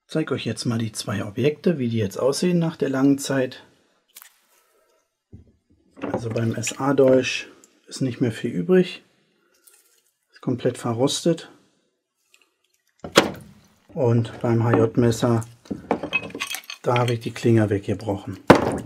Ich zeige euch jetzt mal die zwei Objekte, wie die jetzt aussehen nach der langen Zeit. Also beim SA-Dolch ist nicht mehr viel übrig. Ist komplett verrostet. Und beim HJ-Messer, da habe ich die Klinge weggebrochen.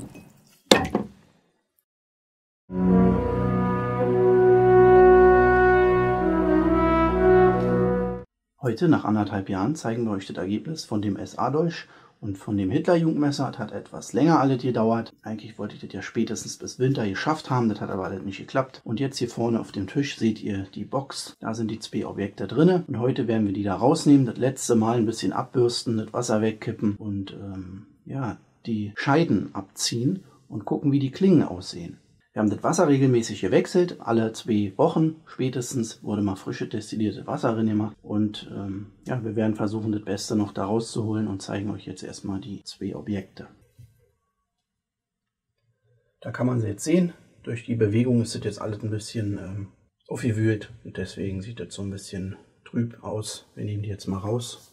Heute, nach 1,5 Jahren, zeigen wir euch das Ergebnis von dem SA-Dolch und von dem Hitlerjugendmesser. Das hat etwas länger alles gedauert. Eigentlich wollte ich das ja spätestens bis Winter geschafft haben, das hat aber alles nicht geklappt. Und jetzt hier vorne auf dem Tisch seht ihr die Box. Da sind die zwei Objekte drin. Und heute werden wir die da rausnehmen, das letzte Mal ein bisschen abbürsten, das Wasser wegkippen und ja, die Scheiden abziehen und gucken, wie die Klingen aussehen. Wir haben das Wasser regelmäßig gewechselt, alle 2 Wochen spätestens wurde mal frische destillierte Wasser drin gemacht. Und ja, wir werden versuchen, das Beste noch da rauszuholen und zeigen euch jetzt erstmal die 2 Objekte. Da kann man sie jetzt sehen, durch die Bewegung ist das jetzt alles ein bisschen aufgewühlt und deswegen sieht das so ein bisschen trüb aus. Wir nehmen die jetzt mal raus.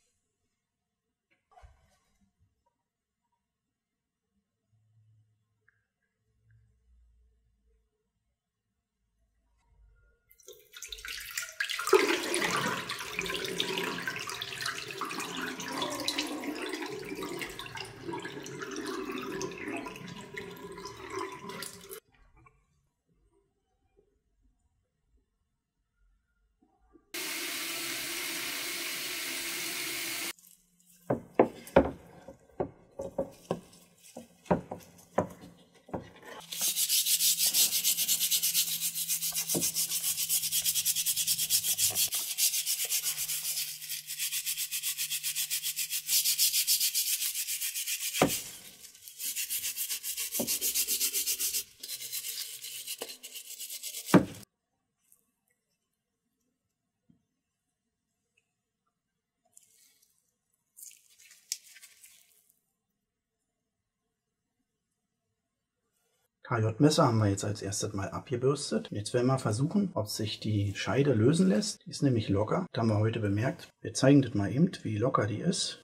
KJ-Messer haben wir jetzt als erstes mal abgebürstet. Jetzt werden wir versuchen, ob sich die Scheide lösen lässt. Die ist nämlich locker. Das haben wir heute bemerkt. Wir zeigen das mal eben, wie locker die ist.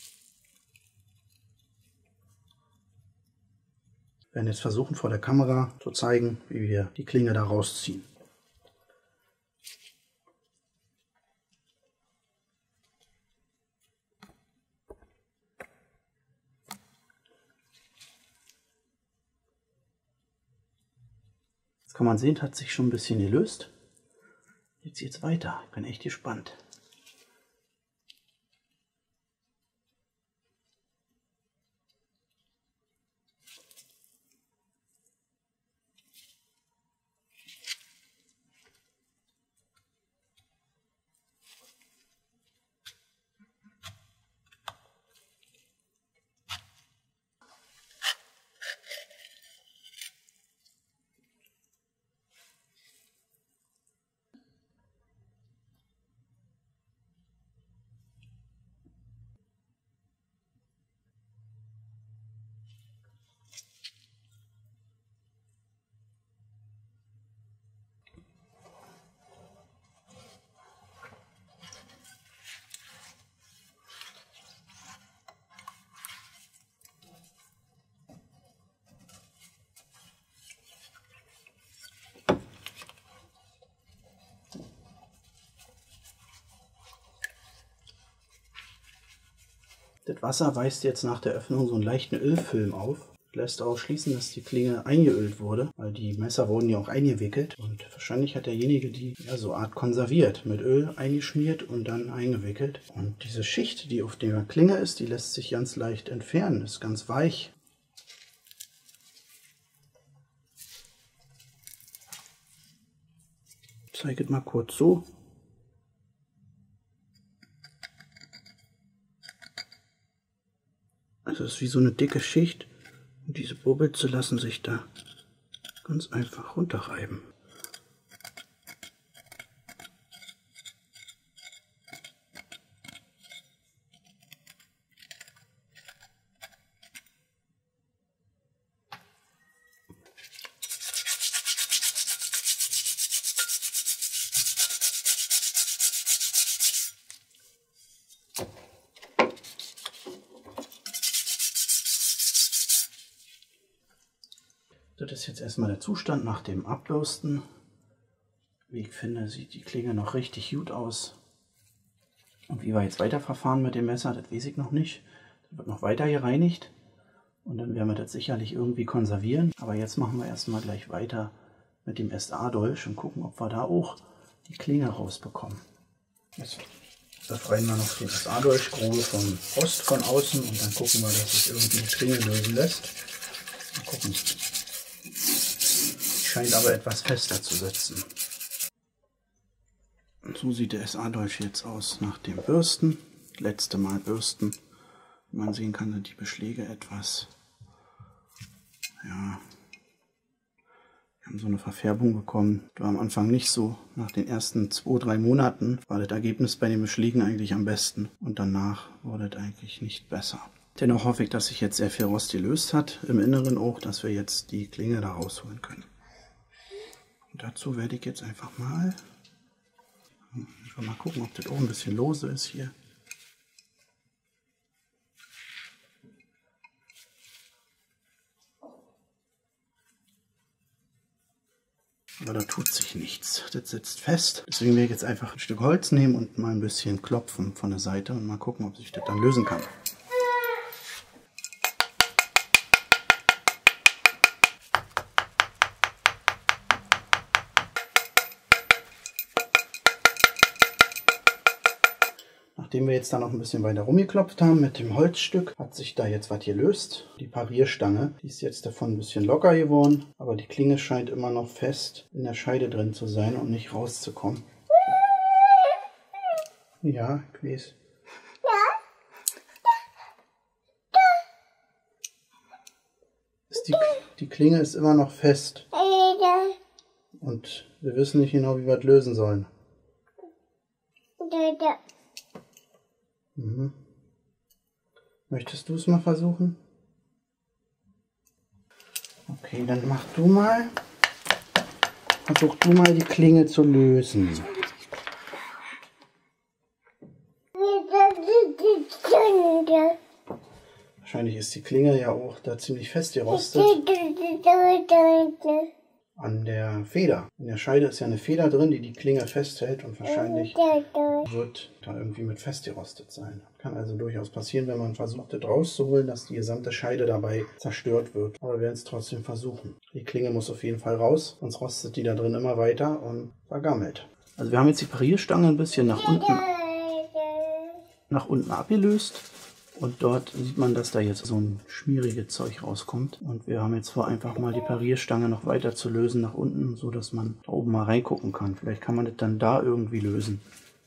Wir werden jetzt versuchen, vor der Kamera zu zeigen, wie wir die Klinge da rausziehen. Jetzt kann man sehen, hat sich schon ein bisschen gelöst. Jetzt geht's weiter. Ich bin echt gespannt. Das Wasser weist jetzt nach der Öffnung so einen leichten Ölfilm auf. Lässt auch schließen, dass die Klinge eingeölt wurde, weil die Messer wurden ja auch eingewickelt. Und wahrscheinlich hat derjenige die ja so Art konserviert, mit Öl eingeschmiert und dann eingewickelt. Und diese Schicht, die auf der Klinge ist, die lässt sich ganz leicht entfernen, ist ganz weich. Ich zeige es mal kurz so. Also es ist wie so eine dicke Schicht und diese Bubbelze lassen sich da ganz einfach runterreiben. Das ist jetzt erstmal der Zustand nach dem Abbürsten. Wie ich finde, sieht die Klinge noch richtig gut aus. Und wie wir jetzt weiterverfahren mit dem Messer, das weiß ich noch nicht. Das wird noch weiter gereinigt. Und dann werden wir das sicherlich irgendwie konservieren. Aber jetzt machen wir erstmal gleich weiter mit dem SA-Dolch und gucken, ob wir da auch die Klinge rausbekommen. Jetzt befreien wir noch den SA-Dolchgrube vom Rost von außen und dann gucken wir, dass sich irgendwie die Klinge lösen lässt. Mal gucken. Die scheint aber etwas fester zu sitzen. Und so sieht der SA-Dolch jetzt aus nach dem Bürsten. Letzte Mal bürsten. Wie man sehen kann, sind die Beschläge etwas, ja, wir haben so eine Verfärbung bekommen. Das war am Anfang nicht so. Nach den ersten 2-3 Monaten war das Ergebnis bei den Beschlägen eigentlich am besten. Und danach wurde das eigentlich nicht besser. Dennoch hoffe ich, dass sich jetzt sehr viel Rost gelöst hat. Im Inneren auch, dass wir jetzt die Klinge da rausholen können. Und dazu werde ich jetzt einfach mal gucken, ob das auch ein bisschen lose ist hier. Aber da tut sich nichts. Das sitzt fest. Deswegen werde ich jetzt einfach ein Stück Holz nehmen und mal ein bisschen klopfen von der Seite und mal gucken, ob sich das dann lösen kann. Nachdem wir jetzt da noch ein bisschen weiter rumgeklopft haben mit dem Holzstück, hat sich da jetzt was gelöst. Die Parierstange, die ist jetzt davon ein bisschen locker geworden, aber die Klinge scheint immer noch fest in der Scheide drin zu sein und nicht rauszukommen. Ja, ich weiß. Die Klinge ist immer noch fest. Und wir wissen nicht genau, wie wir das lösen sollen. Mhm. Möchtest du es mal versuchen? Okay, dann mach du mal. Versuch du mal die Klinge zu lösen. Wahrscheinlich ist die Klinge ja auch da ziemlich fest gerostet. An der Feder. In der Scheide ist ja eine Feder drin, die die Klinge festhält und wahrscheinlich wird da irgendwie mit festgerostet sein. Kann also durchaus passieren, wenn man versucht, das rauszuholen, dass die gesamte Scheide dabei zerstört wird. Aber wir werden es trotzdem versuchen. Die Klinge muss auf jeden Fall raus, sonst rostet die da drin immer weiter und vergammelt. Also wir haben jetzt die Parierstange ein bisschen nach unten abgelöst. Und dort sieht man, dass da jetzt so ein schmieriges Zeug rauskommt. Und wir haben jetzt vor, einfach mal die Parierstange noch weiter zu lösen nach unten, so dass man da oben mal reingucken kann. Vielleicht kann man das dann da irgendwie lösen.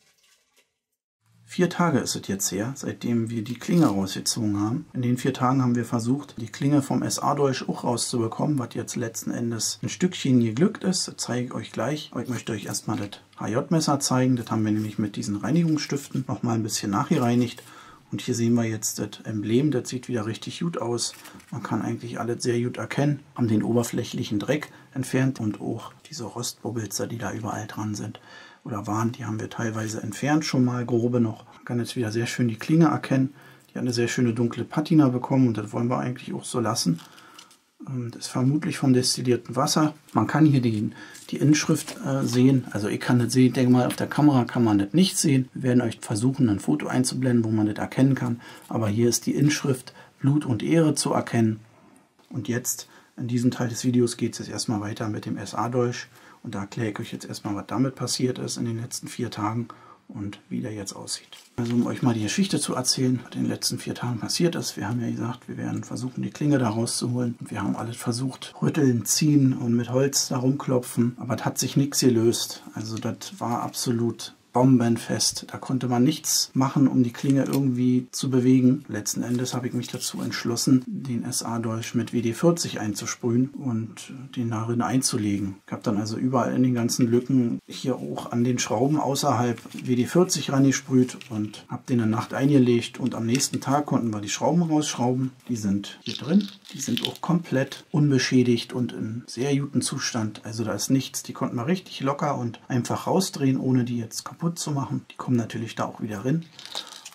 4 Tage ist es jetzt her, seitdem wir die Klinge rausgezogen haben. In den 4 Tagen haben wir versucht, die Klinge vom SA-Dolch auch rauszubekommen, was jetzt letzten Endes ein Stückchen geglückt ist. Das zeige ich euch gleich. Aber ich möchte euch erstmal das HJ-Messer zeigen. Das haben wir nämlich mit diesen Reinigungsstiften noch mal ein bisschen nachgereinigt. Und hier sehen wir jetzt das Emblem, das sieht wieder richtig gut aus. Man kann eigentlich alles sehr gut erkennen. Haben den oberflächlichen Dreck entfernt und auch diese Rostbubbelzer, die da überall dran sind oder waren, die haben wir teilweise entfernt, schon mal grobe noch. Man kann jetzt wieder sehr schön die Klinge erkennen. Die hat eine sehr schöne dunkle Patina bekommen und das wollen wir eigentlich auch so lassen. Das ist vermutlich vom destillierten Wasser. Man kann hier die Inschrift sehen. Also ich kann das sehen, ich denke mal, auf der Kamera kann man das nicht sehen. Wir werden euch versuchen, ein Foto einzublenden, wo man das erkennen kann. Aber hier ist die Inschrift Blut und Ehre zu erkennen. Und jetzt, in diesem Teil des Videos, geht es jetzt erstmal weiter mit dem SA-Dolch. Und da erkläre ich euch jetzt erstmal, was damit passiert ist in den letzten 4 Tagen. Und wie der jetzt aussieht. Also um euch mal die Geschichte zu erzählen, was in den letzten 4 Tagen passiert ist. Wir haben ja gesagt, wir werden versuchen, die Klinge da rauszuholen. Und wir haben alles versucht, rütteln, ziehen und mit Holz da rumklopfen. Aber es hat sich nichts gelöst. Also das war absolut bombenfest. Da konnte man nichts machen, um die Klinge irgendwie zu bewegen. Letzten Endes habe ich mich dazu entschlossen, den SA-Dolch mit WD-40 einzusprühen und den darin einzulegen. Ich habe dann also überall in den ganzen Lücken, hier auch an den Schrauben außerhalb, WD-40 rangesprüht und habe den in der Nacht eingelegt. Und am nächsten Tag konnten wir die Schrauben rausschrauben. Die sind hier drin. Die sind auch komplett unbeschädigt und in sehr gutem Zustand. Also da ist nichts. Die konnten wir richtig locker und einfach rausdrehen, ohne die jetzt kaputt zu machen. Die kommen natürlich da auch wieder rein.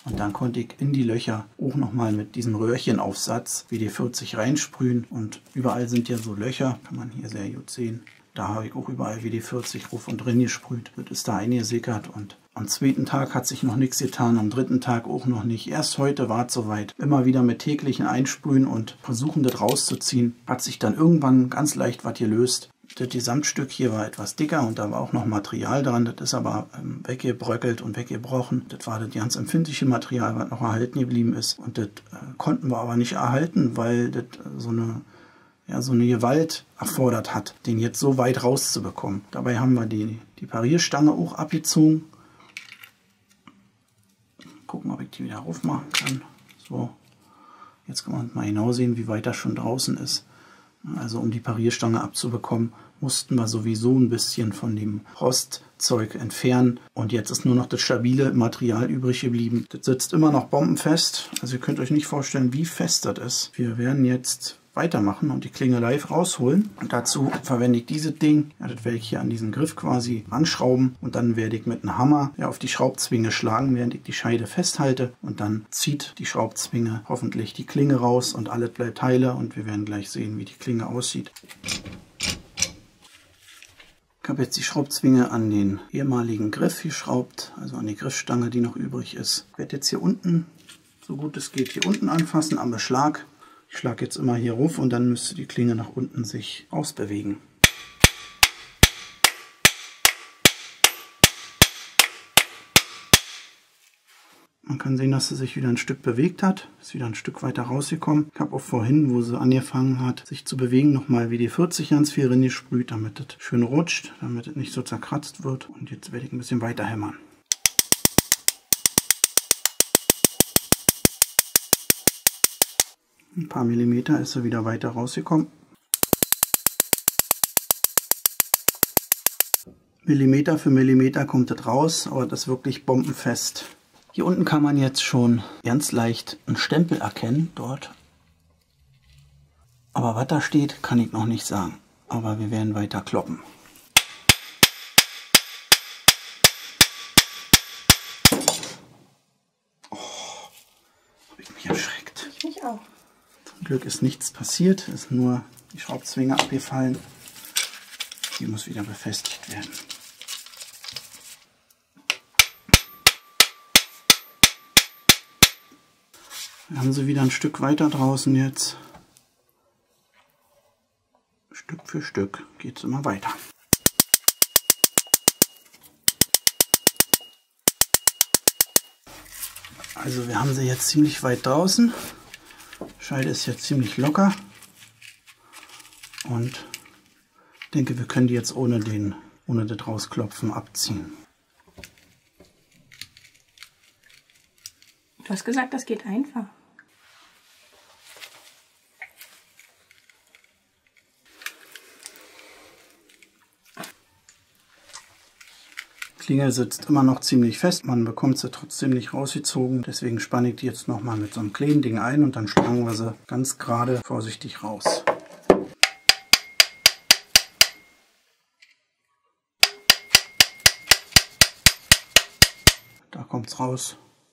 Und dann konnte ich in die Löcher auch nochmal mit diesem Röhrchenaufsatz WD-40 reinsprühen. Und überall sind ja so Löcher, kann man hier sehr gut sehen. Da habe ich auch überall WD-40 ruf und drin gesprüht. Das ist da eingesickert und am zweiten Tag hat sich noch nichts getan, am dritten Tag auch noch nicht. Erst heute war es soweit. Immer wieder mit täglichen Einsprühen und versuchen, das rauszuziehen, hat sich dann irgendwann ganz leicht was gelöst. Das Gesamtstück hier war etwas dicker und da war auch noch Material dran. Das ist aber weggebröckelt und weggebrochen. Das war das ganz empfindliche Material, was noch erhalten geblieben ist. Und das konnten wir aber nicht erhalten, weil das so eine Gewalt erfordert hat, den jetzt so weit rauszubekommen. Dabei haben wir die Parierstange auch abgezogen. Gucken, ob ich die wieder aufmachen kann. So, jetzt kann man mal genau sehen, wie weit das schon draußen ist. Also um die Parierstange abzubekommen, mussten wir sowieso ein bisschen von dem Rostzeug entfernen. Und jetzt ist nur noch das stabile Material übrig geblieben. Das sitzt immer noch bombenfest. Also ihr könnt euch nicht vorstellen, wie fest das ist. Wir werden jetzt weitermachen und die Klinge live rausholen. Und dazu verwende ich dieses Ding. Ja, das werde ich hier an diesen Griff quasi anschrauben. Und dann werde ich mit einem Hammer auf die Schraubzwinge schlagen, während ich die Scheide festhalte. Und dann zieht die Schraubzwinge hoffentlich die Klinge raus und alles bleibt heile. Und wir werden gleich sehen, wie die Klinge aussieht. Ich habe jetzt die Schraubzwinge an den ehemaligen Griff geschraubt, also an die Griffstange, die noch übrig ist. Ich werde jetzt hier unten, so gut es geht, hier unten anfassen am Beschlag. Ich schlage jetzt immer hier rauf und dann müsste die Klinge nach unten sich ausbewegen. Man kann sehen, dass sie sich wieder ein Stück bewegt hat, ist wieder ein Stück weiter rausgekommen. Ich habe auch vorhin, wo sie angefangen hat, sich zu bewegen, nochmal WD-40 ganz viel drin gesprüht, damit es schön rutscht, damit es nicht so zerkratzt wird. Und jetzt werde ich ein bisschen weiter hämmern. Ein paar Millimeter ist sie wieder weiter rausgekommen. Millimeter für Millimeter kommt das raus, aber das ist wirklich bombenfest. Hier unten kann man jetzt schon ganz leicht einen Stempel erkennen, dort. Aber was da steht, kann ich noch nicht sagen. Aber wir werden weiter kloppen. Oh, habe ich mich erschreckt. Ich mich auch. Zum Glück ist nichts passiert, ist nur die Schraubzwinge abgefallen. Die muss wieder befestigt werden. Wir haben sie wieder ein Stück weiter draußen jetzt. Stück für Stück geht es immer weiter. Also wir haben sie jetzt ziemlich weit draußen. Die Scheide ist jetzt ziemlich locker. Und ich denke, wir können die jetzt ohne das Rausklopfen abziehen. Du hast gesagt, das geht einfach. Die Klinge sitzt immer noch ziemlich fest, man bekommt sie trotzdem nicht rausgezogen. Deswegen spanne ich die jetzt nochmal mit so einem kleinen Ding ein und dann schlagen wir sie ganz gerade vorsichtig raus. Da kommt es raus.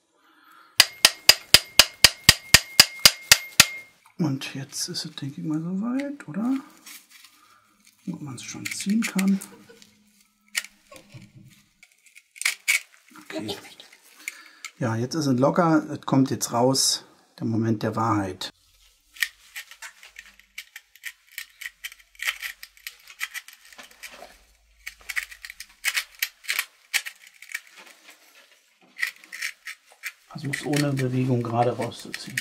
Und jetzt ist es, denke ich mal, soweit, oder? Ob man es schon ziehen kann. Okay. Ja, jetzt ist es locker, es kommt jetzt raus, der Moment der Wahrheit. Versuch's ohne Bewegung gerade rauszuziehen.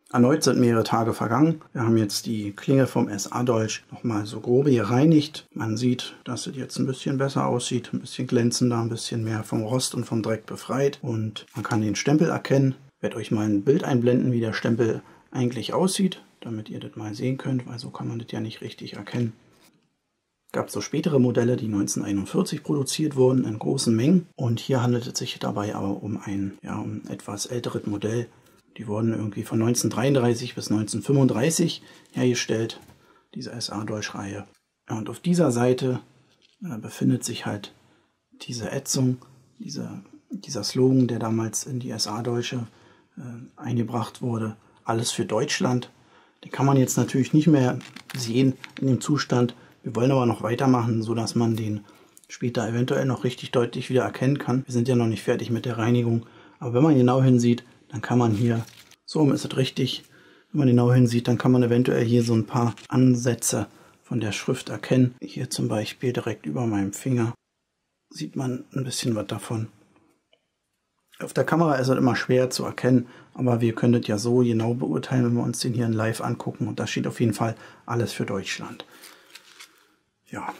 Erneut sind mehrere Tage vergangen. Wir haben jetzt die Klinge vom SA-Dolch nochmal so grob gereinigt. Man sieht, dass es jetzt ein bisschen besser aussieht, ein bisschen glänzender, ein bisschen mehr vom Rost und vom Dreck befreit. Und man kann den Stempel erkennen. Ich werde euch mal ein Bild einblenden, wie der Stempel eigentlich aussieht, damit ihr das mal sehen könnt, weil so kann man das ja nicht richtig erkennen. Es gab so spätere Modelle, die 1941 produziert wurden in großen Mengen. Und hier handelt es sich dabei aber um ein etwas älteres Modell. Die wurden irgendwie von 1933 bis 1935 hergestellt, diese SA-Dolch-Reihe. Ja, und auf dieser Seite befindet sich halt diese Ätzung, dieser Slogan, der damals in die SA-Dolche eingebracht wurde. Alles für Deutschland. Den kann man jetzt natürlich nicht mehr sehen in dem Zustand. Wir wollen aber noch weitermachen, sodass man den später eventuell noch richtig deutlich wieder erkennen kann. Wir sind ja noch nicht fertig mit der Reinigung. Aber wenn man genau hinsieht, dann kann man hier, so ist es richtig, wenn man genau hinsieht, dann kann man eventuell hier so ein paar Ansätze von der Schrift erkennen. Hier zum Beispiel direkt über meinem Finger sieht man ein bisschen was davon. Auf der Kamera ist es immer schwer zu erkennen, aber wir können das ja so genau beurteilen, wenn wir uns den hier in Live angucken. Und da steht auf jeden Fall alles für Deutschland. Ja,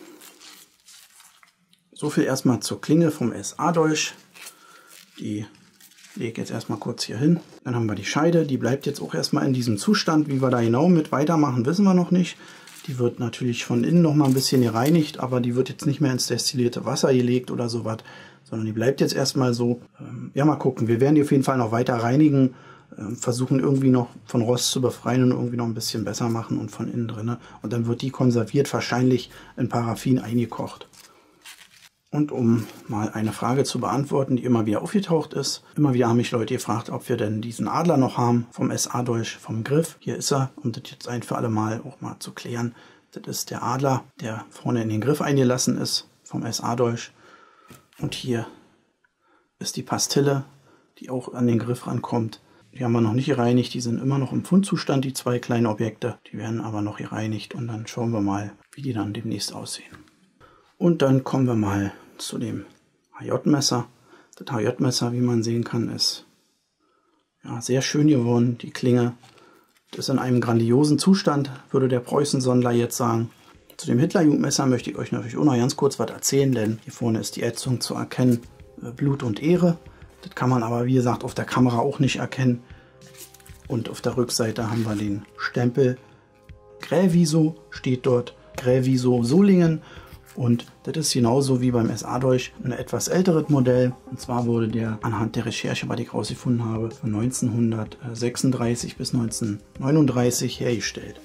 so viel erstmal zur Klinge vom SA-Dolch. Die lege ich jetzt erstmal kurz hier hin. Dann haben wir die Scheide, die bleibt jetzt auch erstmal in diesem Zustand. Wie wir da genau mit weitermachen, wissen wir noch nicht. Die wird natürlich von innen noch mal ein bisschen gereinigt, aber die wird jetzt nicht mehr ins destillierte Wasser gelegt oder sowas, sondern die bleibt jetzt erstmal so. Ja, mal gucken. Wir werden die auf jeden Fall noch weiter reinigen, versuchen irgendwie noch von Rost zu befreien und irgendwie noch ein bisschen besser machen und von innen drin. Und dann wird die konserviert, wahrscheinlich in Paraffin eingekocht. Und um mal eine Frage zu beantworten, die immer wieder aufgetaucht ist. Immer wieder haben mich Leute gefragt, ob wir denn diesen Adler noch haben vom SA-Dolch, vom Griff. Hier ist er, um das jetzt ein für alle Mal auch mal zu klären. Das ist der Adler, der vorne in den Griff eingelassen ist vom SA-Dolch. Und hier ist die Pastille, die auch an den Griff rankommt. Die haben wir noch nicht gereinigt, die sind immer noch im Fundzustand, die zwei kleinen Objekte. Die werden aber noch gereinigt und dann schauen wir mal, wie die dann demnächst aussehen. Und dann kommen wir mal zu dem HJ-Messer. Das HJ-Messer, wie man sehen kann, ist ja, sehr schön geworden. Die Klinge ist in einem grandiosen Zustand, würde der Preußen-Sondler jetzt sagen. Zu dem Hitlerjugendmesser möchte ich euch natürlich auch noch ganz kurz was erzählen, denn hier vorne ist die Ätzung zu erkennen, Blut und Ehre. Das kann man aber, wie gesagt, auf der Kamera auch nicht erkennen. Und auf der Rückseite haben wir den Stempel Gräviso, steht dort Gräviso Solingen. Und das ist genauso wie beim SA-Dolch ein etwas älteres Modell. Und zwar wurde der anhand der Recherche, was ich rausgefunden habe, von 1936 bis 1939 hergestellt.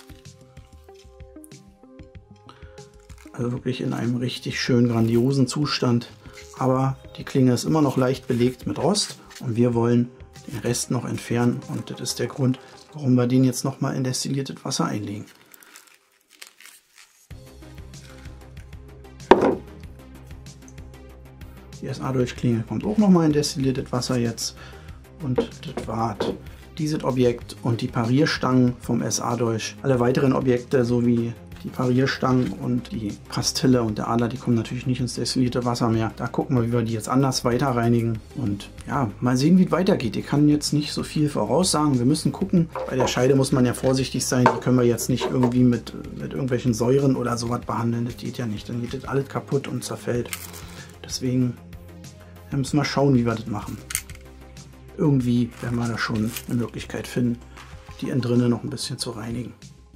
Also wirklich in einem richtig schön grandiosen Zustand. Aber die Klinge ist immer noch leicht belegt mit Rost und wir wollen den Rest noch entfernen. Und das ist der Grund, warum wir den jetzt nochmal in destilliertes Wasser einlegen. Die SA-Dolch-Klinge kommt auch nochmal in destilliertes Wasser jetzt. Und das war dieses Objekt und die Parierstangen vom SA-Dolch. Alle weiteren Objekte sowie die Parierstangen und die Pastille und der Adler, die kommen natürlich nicht ins destillierte Wasser mehr. Da gucken wir, wie wir die jetzt anders weiter reinigen. Und ja, mal sehen, wie es weitergeht. Ich kann jetzt nicht so viel voraussagen. Wir müssen gucken. Bei der Scheide muss man ja vorsichtig sein. Die können wir jetzt nicht irgendwie mit irgendwelchen Säuren oder sowas behandeln. Das geht ja nicht. Dann geht das alles kaputt und zerfällt. Deswegen müssen wir schauen, wie wir das machen. Irgendwie werden wir da schon eine Möglichkeit finden, die innen drinnen noch ein bisschen zu reinigen.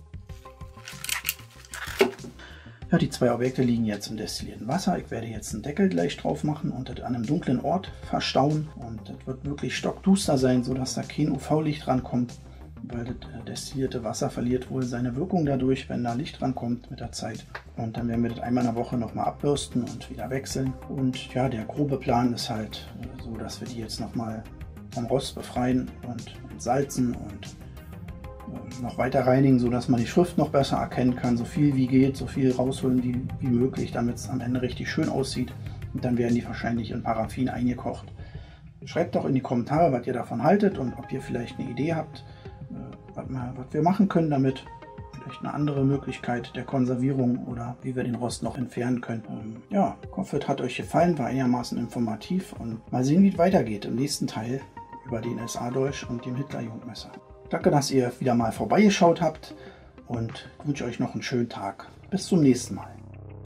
Ja, die zwei Objekte liegen jetzt im destillierten Wasser. Ich werde jetzt einen Deckel gleich drauf machen und das an einem dunklen Ort verstauen. Und das wird wirklich stockduster sein, sodass da kein UV-Licht rankommt, weil das destillierte Wasser verliert wohl seine Wirkung dadurch, wenn da Licht rankommt mit der Zeit. Und dann werden wir das einmal in der Woche nochmal abbürsten und wieder wechseln. Und ja, der grobe Plan ist halt so, dass wir die jetzt nochmal vom Rost befreien und salzen und noch weiter reinigen, sodass man die Schrift noch besser erkennen kann. So viel wie geht, so viel rausholen wie möglich, damit es am Ende richtig schön aussieht. Und dann werden die wahrscheinlich in Paraffin eingekocht. Schreibt doch in die Kommentare, was ihr davon haltet und ob ihr vielleicht eine Idee habt, was wir machen können damit. Vielleicht eine andere Möglichkeit der Konservierung oder wie wir den Rost noch entfernen können. Ja, ich hoffe, es hat euch gefallen, war einigermaßen informativ und mal sehen, wie es weitergeht im nächsten Teil über den SA-Dolch und dem Hitlerjugendmesser. Danke, dass ihr wieder mal vorbeigeschaut habt und wünsche euch noch einen schönen Tag. Bis zum nächsten Mal.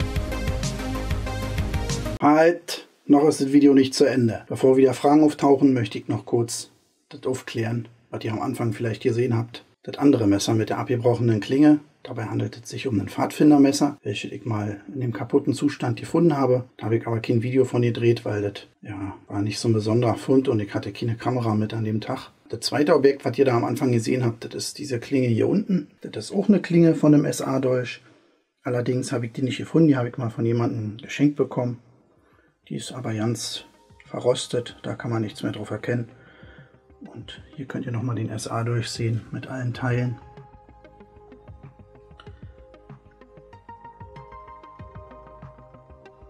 Halt, noch ist das Video nicht zu Ende. Bevor wieder Fragen auftauchen, möchte ich noch kurz das aufklären, was ihr am Anfang vielleicht gesehen habt. Das andere Messer mit der abgebrochenen Klinge. Dabei handelt es sich um ein Pfadfindermesser, welches ich mal in dem kaputten Zustand gefunden habe. Da habe ich aber kein Video von gedreht, weil das war nicht so ein besonderer Fund und ich hatte keine Kamera mit an dem Tag. Das zweite Objekt, was ihr da am Anfang gesehen habt, das ist diese Klinge hier unten. Das ist auch eine Klinge von dem SA-Dolch. Allerdings habe ich die nicht gefunden, die habe ich mal von jemandem geschenkt bekommen. Die ist aber ganz verrostet, da kann man nichts mehr drauf erkennen. Und hier könnt ihr nochmal den SA-Dolch sehen mit allen Teilen.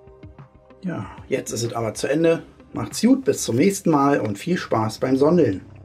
Ja, jetzt ist es aber zu Ende. Macht's gut, bis zum nächsten Mal und viel Spaß beim Sondeln.